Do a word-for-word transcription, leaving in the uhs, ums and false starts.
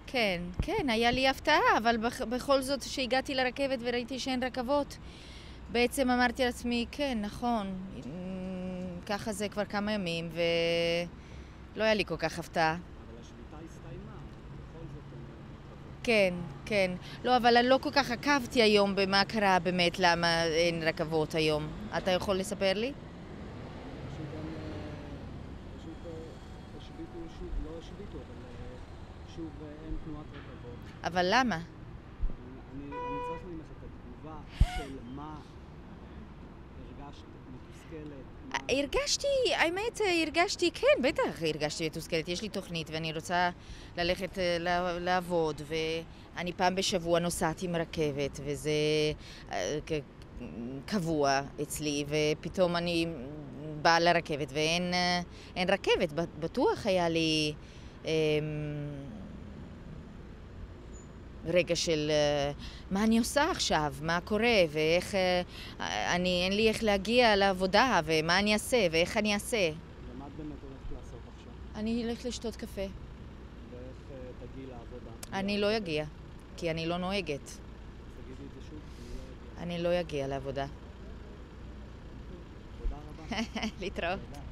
כן, כן, היה לי הפתעה, אבל בכ- בכל זאת שהגעתי לרכבת וראיתי שאין רכבות, בעצם אמרתי לעצמי, כן, נכון, אמ, ככה זה כבר כמה ימים, ולא היה לי כל כך הפתעה. אבל השביתה הסתיימה, בכל זאת אין רכבות. כן, כן. לא, אבל אני לא כל כך עקבתי היום במה קרה באמת, למה אין רכבות היום. אתה יכול לספר לי? פשוט גם, אה, פשוט אה, השביתו שוב, לא השביתו, אבל אה, שוב אה, אין תנועת רכבות. אבל למה? אני, אני אני צריך ממך את התגובה של מה הרגשת מתוסכלת, מה... הרגשתי, האמת, הרגשתי, כן, בטח הרגשתי מתוסכלת. יש לי תוכנית ואני רוצה ללכת אה, ל- לעבוד, ואני פעם בשבוע נוסעת עם רכבת, וזה אה, כ- קבוע אצלי, ופתאום אני באה לרכבת ואין אה, אין רכבת. בטוח היה לי אמ, רגע של אה, מה אני עושה עכשיו, מה קורה, ואיך אה, אני, אין לי איך להגיע לעבודה, ומה אני אעשה, ואיך אני אעשה. ומה את באמת הולכת לעשות עכשיו? אני אלך לשתות קפה. ואיך אה, תגיעי לעבודה? אני לא אגיע, כי אני לא נוהגת. אז תגידי את זה שוב, אני לא אגיע. אני לא אגיע לעבודה. תודה רבה. להתראות.